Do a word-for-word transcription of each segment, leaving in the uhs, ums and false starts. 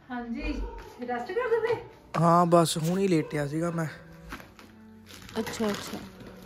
हाँ जी रेस्ट कर दे। हाँ बस हुण ही लेटिया सीगा मैं। अच्छा अच्छा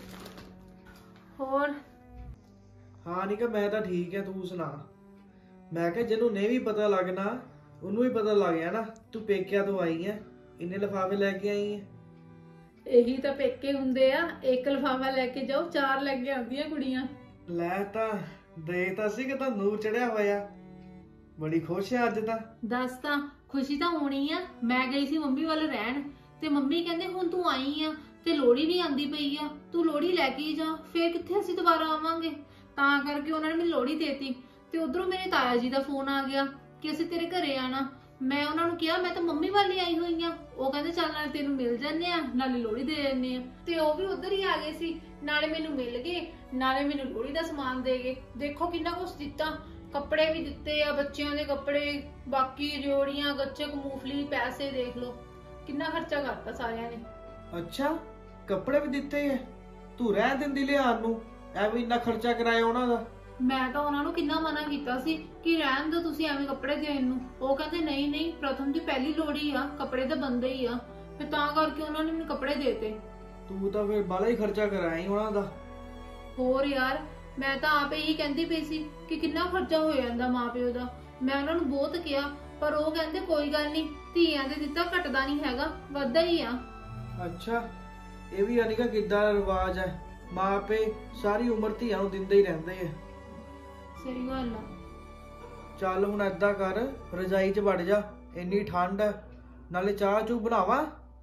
और हाँ निका मैं तो ठीक है, तू सुना। मैं क्या जिन्हों नहीं भी पता लगना उन्होंने भी पता लग गया ना तू पेकिया तो आई है, इन्ने लिफाफे लेके आई है। यही तो पेके हुंदे आ, एक लिफाफा लेके जाओ चार लेके आंदियां कुड़ियां। लै तां दे तां सी कि तां नूर चढ़िया होया, बड़ी खुश है अज तां। दस तां खुशी तां होनी आ। मैं गई सी मम्मी वाल रहन ते मम्मी कहंदे हुण तू आई आ ते लोहड़ी भी आंदी पई आ, तू लोहड़ी लेके ही जा, फिर कित्थे असीं दोबारा आवांगे। तां करके उन्होंने मैनूं लोहड़ी देती ते उधरों मेरे ताया जी दा फोन आ गया कि असीं तेरे घरे आना। मैं उन्होंने कहा मैं तो मम्मी वाल ही आई हुई हाँ। वो कहते चल नाले तेनू मिल जाने आ नाले लोहड़ी दे जाने आ। ते वो भी उधर ही आ गए सी, नाले मैनू मिल गए नाले मैनू लोहड़ी दा समान दे गए। देखो किन्ना कुछ दिता, कपड़े भी दिते आ बच्चों दे कपड़े, बाकी जोड़ियां गच्चक मूंगफली पैसे देख लो किन्ना खर्चा करता सारियां ने। अच्छा कपड़े भी दिते है, तू रह दिंदी लियान नूं, एवें इन्ना खर्चा कराया उन्हां दा। मैं तो उन्होंने किन्ना मना किया सी कि रहन दो तुसीं एवें कपड़े देण नूं। वो कहते नहीं नहीं प्रथम दी पहली लोहड़ी आ, कपड़े तो बनदे ही आ, फिर तां करके उन्होंने मैनूं कपड़े देते। तू तो फिर बाला ही खर्चा कराई उन्हां दा। होर यार मैं तो आप यही कहती पई सी कि किन्ना खर्चा हो जांदा मां प्यो दा। मैं उन्हां नूं बहुत कहा पर वो कहंदे कोई गल नहीं, धीआं दे दित्ता घटदा नहीं हैगा, वधदा ही आ। अच्छा ये भी यानी कि किद्दां दा रिवाज है, मां पे सारी उम्र धीआं नूं दिंदे ही रहिंदे है। सही गल आ। चल हुण ऐदां कर रजाई च वड़ जा, इन्नी ठंड है, नाले चाह चू बनावा।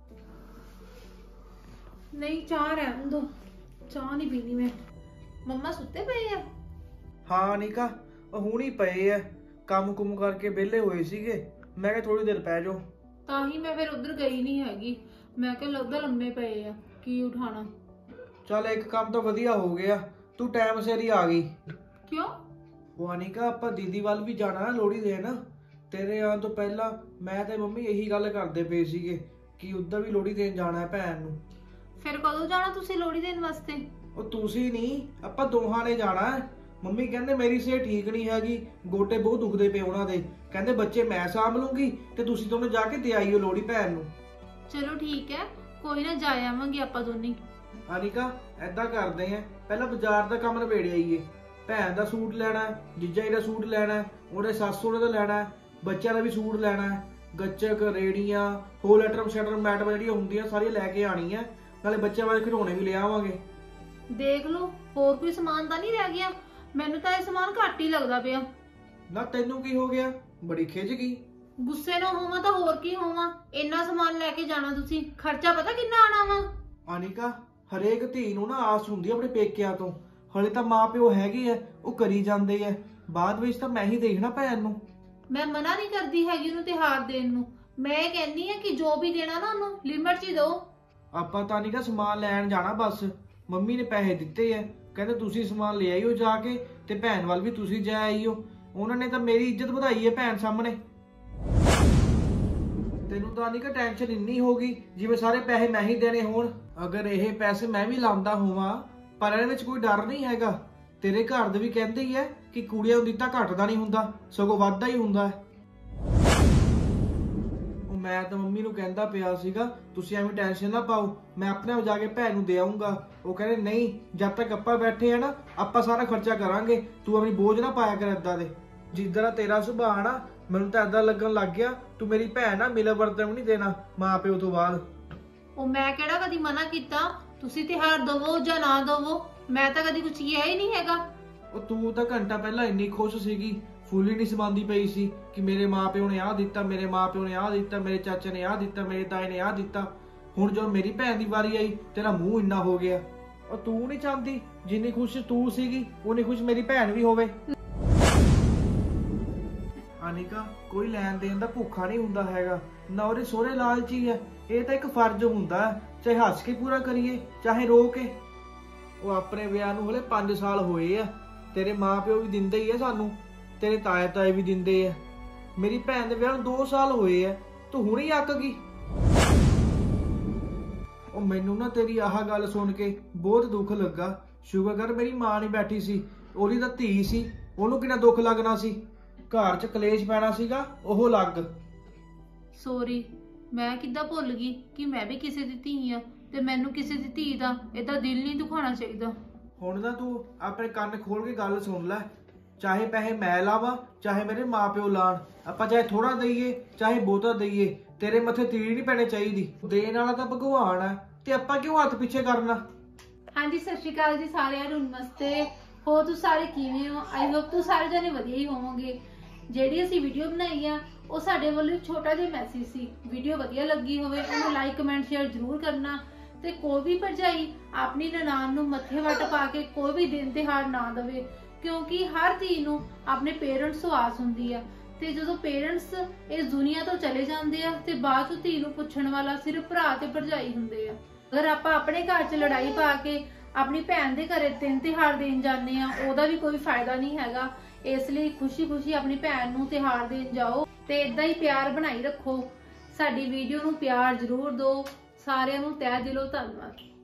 नहीं चाह रहन दो, चाह नहीं पीनी मैं। मम्मा सुते पे है? हाँ निका हुण ही पए है, काम कुम करके वेले होए सीगे, मैं कहा थोड़ी देर पै जाओ। तां ही मैं फिर उधर गई नहीं हैगी, मैं कहा लगदा लम्मे पे आ की उठाना। चल एक काम तो वधिया हो गया, तू टाइम सिर ही आ गई। क्यों? वो अनिका आपां दीदी वाल भी जाना है लोहड़ी देन, तेरे आने तो पहला मैं ते मम्मी यही गल करदे पे सीगे कि उधर भी लोहड़ी देन जाना है भैन नूं। फिर कदों जाना तुसीं लोहड़ी देन वास्ते? ओ तुसीं नहीं आपां दोहां ने जाना है। मम्मी कहंदे मेरी सेहत ठीक नहीं हैगी, गोटे बहुत दुखदे पे उन्हां दे, कहंदे बच्चे मैं सांभ लूंगी ते तुसीं दोनों जाके दे आइयो लोहड़ी भैन नूं। चलो ठीक है कोई ना जा आवांगे आपां दोने। अनिका ऐदां करदे हैं पहला बाजार दा काम नवेड़े आईए, भैन दा सूट लेना है, जीजा जी दा सूट लेना है, उहदे सस्स सौहरे दा लेना है, बच्चों दा भी सूट लेना है, गच्चक रेड़ियां होल आइटम शटर मैडम जिहड़ियां हुंदियां सारियां लैके आनी है, नाले बच्चों वाले खिडौने भी ले आवांगे। देख लो होर कोई समान तां नहीं रह गया? मैनूं तां इह समान घट ही लगदा पिया। ना तैनूं की हो गया, बड़ी खिज गई। गुस्से ना होवां तां होर की होवां, इन्ना समान लैके जाना तुसीं, खर्चा पता किन्ना आना वा? अनिका हरेक धी नूं ना आस हुंदी अपने पेकिਆਂ ਤੋਂ, हले ਤਾਂ माँ प्यो हैगे है ਉਹ करी ਜਾਂਦੇ है, बाद ਵਿੱਚ ਤਾਂ मैं ही देखना भैन ਨੂੰ। मैं मना नहीं करती हैगी ਉਹਨੂੰ ਤਿਉਹਾਰ ਦੇਣ ਨੂੰ, मैं कहनी है कि जो भी देना ना ਉਹਨੂੰ लिमिट 'ਚ ही दो। ਆਪਾਂ ਤਾਂ ਅਨਿਕਾ ਸਮਾਨ ਲੈਣ ਜਾਣਾ ਬਸ, ਮੰਮੀ ਨੇ ਪੈਸੇ ਦਿੱਤੇ ਹੈ, ਕਹਿੰਦੇ ਤੁਸੀਂ ਸਮਾਨ ਲੈ ਆਇਓ ਜਾ ਕੇ ਤੇ ਭੈਣ ਵੱਲ ਵੀ ਤੁਸੀਂ ਜਾ ਆਇਓ। ਉਹਨਾਂ ਨੇ ਤਾਂ ਮੇਰੀ ਇੱਜ਼ਤ ਵਧਾਈ ਹੈ ਭੈਣ ਸਾਹਮਣੇ। ਤੈਨੂੰ ਤਾਂ ਅਨਿਕਾ ਟੈਨਸ਼ਨ ਇੰਨੀ ਹੋ ਗਈ ਜਿਵੇਂ ਸਾਰੇ ਪੈਸੇ ਮੈਂ ਹੀ ਦੇਣੇ ਹੋਣ। ਅਗਰ ਇਹ ਪੈਸੇ ਮੈਂ ਵੀ ਲਾਉਂਦਾ ਹੋਵਾਂ ਪਰ ਇਹਦੇ ਵਿੱਚ ਕੋਈ ਡਰ ਨਹੀਂ ਹੈਗਾ। ਤੇਰੇ ਘਰ ਦੇ ਵੀ ਕਹਿੰਦੇ ਹੀ ਹੈ ਕਿ ਕੁੜੀਆਂ ਨੂੰ ਦਿੱਤਾ ਘਟਦਾ ਨਹੀਂ ਹੁੰਦਾ, ਸਗੋਂ ਵੱਧਦਾ ਹੀ ਹੁੰਦਾ ਹੈ। मैं तो मम्मी नूं कहंदा पिया सीगा तुसीं एवें टेंशन ना पाओ, मैं अपने आप जाके भैन नूं दे आऊंगा। वो कहंदे नहीं जब तक आपां बैठे हैं ना आपां सारा खर्चा करांगे, तू अपनी बोझ ना पाया कर इदां दे। जिद्दां दा तेरा सुभाऽ ना मैनूं तां इदां लगन लग गया तू मेरी भैन ना मिले वरतन नहीं देना मां प्यो तो बाद। ਉਹ ਮੈਂ ਕਿਹੜਾ ਕਦੀ ਮਨਾ ਕੀਤਾ ਤੁਸੀਂ ਤਿਉਹਾਰ ਦਵੋ ਜਾਂ ਨਾ ਦਵੋ, ਮੈਂ ਤਾਂ ਕਦੀ ਕੁਝ ਕਿਹਾ ਹੀ ਨਹੀਂ ਹੈਗਾ। ਉਹ ਤੂੰ ਤਾਂ ਘੰਟਾ ਪਹਿਲਾਂ ਇੰਨੀ ਖੁਸ਼ ਸੀਗੀ, ਫੁੱਲੀ ਨਹੀਂ ਸਮਾਂਦੀ ਪਈ ਸੀ ਕਿ ਮੇਰੇ ਮਾਪਿਓ ਨੇ ਆਹ ਦਿੱਤਾ, ਮੇਰੇ ਮਾਪਿਓ ਨੇ ਆਹ ਦਿੱਤਾ, ਮੇਰੇ ਚਾਚੇ ਨੇ ਆਹ ਦਿੱਤਾ, ਮੇਰੇ ਤਾਏ ਨੇ ਆਹ ਦਿੱਤਾ। ਹੁਣ ਜਦੋਂ ਮੇਰੀ ਭੈਣ ਦੀ ਵਾਰੀ ਆਈ ਤੇਰਾ ਮੂੰਹ ਇੰਨਾ ਹੋ ਗਿਆ। ਉਹ ਤੂੰ ਨਹੀਂ ਚਾਹੁੰਦੀ ਜਿੰਨੀ ਖੁਸ਼ ਤੂੰ ਸੀਗੀ ਉਨੀ ਖੁਸ਼ ਮੇਰੀ ਭੈਣ ਵੀ ਹੋਵੇ। ਅਨਿਕਾ ਕੋਈ ਲੈਣ ਦੇਣ ਦਾ ਭੁੱਖਾ ਨਹੀਂ ਹੁੰਦਾ ਹੈਗਾ, ਨਾ ਉਹਦੇ ਸਹੁਰੇ ਲਾਲਚੀ ਹੈ। ਇਹ ਤਾਂ ਇੱਕ ਫਰਜ਼ ਹੁੰਦਾ ਹੈ, ਚਾਹੇ ਹੱਸ ਕੇ ਪੂਰਾ ਕਰੀਏ ਚਾਹੇ ਰੋ ਕੇ। ਉਹ ਆਪਣੇ ਵਿਆਹ ਨੂੰ ਹਲੇ ਪੰਜ ਸਾਲ ਹੋਏ ਆ, ਤੇਰੇ ਮਾਂ ਪਿਓ ਵੀ ਦਿੰਦੇ ਹੀ ਆ ਸਾਨੂੰ, तेरे ताए ताए भी दिंदे है। मेरी भैन दे विआह नूं दो साल होए है, तू हुणे ही अक गई। ओ मैनू ना तेरी आह गल सुन के बहुत दुख लगा। शुगर कर मेरी मां नहीं बैठी सी, ओहदी तां धी सी, ओहनूं किन्ना दुख लगना सी। घर च कलेश पैना सीगा ओह लग। ਸੋਰੀ, ਮੈਂ ਕਿੱਦਾਂ ਭੁੱਲ ਗਈ ਕਿ ਮੈਂ ਵੀ ਕਿਸੇ ਦੀ ਧੀ ਆ ਤੇ ਮੈਨੂੰ ਕਿਸੇ ਦੀ ਧੀ ਦਾ ਏਦਾਂ ਦਿਲ ਨਹੀਂ ਦੁਖਾਉਣਾ ਚਾਹੀਦਾ। ਹੁਣ ਨਾ ਤੂੰ ਆਪਣੇ ਕੰਨ ਖੋਲ ਕੇ ਗੱਲ ਸੁਣ ਲੈ। ਚਾਹੇ ਪੈਸੇ ਮੈਂ ਲਾਵਾਂ ਚਾਹੇ ਮੇਰੇ ਮਾਪਿਓ ਲਾਣ, ਆਪਾਂ ਚਾਹੇ ਥੋੜਾ ਦਈਏ ਚਾਹੇ ਬਹੁਤਾ ਦਈਏ, ਤੇਰੇ ਮੱਥੇ ਤੀੜੀ ਨਹੀਂ ਪੈਣੀ ਚਾਹੀਦੀ। ਦੇਣ ਵਾਲਾ ਤਾਂ ਭਗਵਾਨ ਆ ਤੇ ਆਪਾਂ ਕਿਉਂ ਹੱਥ ਪਿੱਛੇ ਕਰਨਾ। ਹਾਂਜੀ, ਸਤਿ ਸ਼੍ਰੀ ਅਕਾਲ ਜੀ ਸਾਰਿਆਂ ਨੂੰ। ਨਮਸਤੇ। ਹੋ ਤੁਸੀਂ ਸਾਰੇ ਕਿਵੇਂ ਹੋ? ਆਈ ਹੋਪ ਤੁਸੀਂ ਸਾਰੇ ਜਣੇ ਵਧੀਆ ਹੀ ਹੋਵੋਗੇ। ਜਿਹੜੀ ਅਸੀਂ ਵੀਡੀਓ ਬਣਾਈ ਆ ਉਹ ਸਾਡੇ ਵੱਲੋਂ ਇੱਕ ਛੋਟਾ ਜਿਹਾ ਮੈਸੇਜ ਸੀ। ਵੀਡੀਓ ਵਧੀਆ ਲੱਗੀ ਹੋਵੇ ਉਹਨੂੰ ਲਾਈਕ ਕਮੈਂਟ ਸ਼ੇਅਰ ਜ਼ਰੂਰ ਕਰਨਾ। ਤੇ ਕੋਈ ਵੀ ਭਰਜਾਈ ਆਪਣੀ ਨਨਾਣ ਨੂੰ ਮੱਥੇ ਵੱਟ ਪਾ ਕੇ ਕੋਈ ਵੀ ਦਿਨ ਤਿਉਹਾਰ ਨਾ ਦੇਵੇ, ਕਿਉਂਕਿ ਹਰ ਧੀ ਨੂੰ ਆਪਣੇ ਪੇਰੈਂਟਸ ਤੋਂ ਆਸ ਹੁੰਦੀ ਆ ਤੇ ਜਦੋਂ ਪੇਰੈਂਟਸ ਇਸ ਦੁਨੀਆ ਤੋਂ ਚਲੇ ਜਾਂਦੇ ਆ ਤੇ ਬਾਅਦ ਚ ਧੀ ਨੂੰ ਪੁੱਛਣ ਵਾਲਾ ਸਿਰਫ ਭਰਾ ਤੇ ਭਰਜਾਈ ਹੁੰਦੇ ਆ। ਅਗਰ ਆਪਾਂ ਆਪਣੇ ਘਰ 'ਚ ਲੜਾਈ ਪਾ ਕੇ ਆਪਣੀ ਭੈਣ ਦੇ ਘਰੇ ਦਿਨ ਤਿਉਹਾਰ ਦੇਣ ਜਾਂਦੇ ਆ ਉਹਦਾ ਵੀ ਕੋਈ ਫਾਇਦਾ ਨਹੀਂ ਹੈਗਾ। ਇਸ ਲਈ ਖੁਸ਼ੀ ਖੁਸ਼ੀ ਆਪਣੀ ਭੈਣ ਨੂੰ ਤਿਉਹਾਰ ਦੇਣ ਜਾਓ ਤੇ ਇਦਾਂ ਹੀ ਪਿਆਰ ਬਣਾਈ ਰੱਖੋ। ਸਾਡੀ ਵੀਡੀਓ ਨੂੰ ਪਿਆਰ ਜ਼ਰੂਰ ਦਿਓ। ਸਾਰਿਆਂ ਨੂੰ ਤਹਿ ਦਿਲੋਂ ਧੰਨਵਾਦ।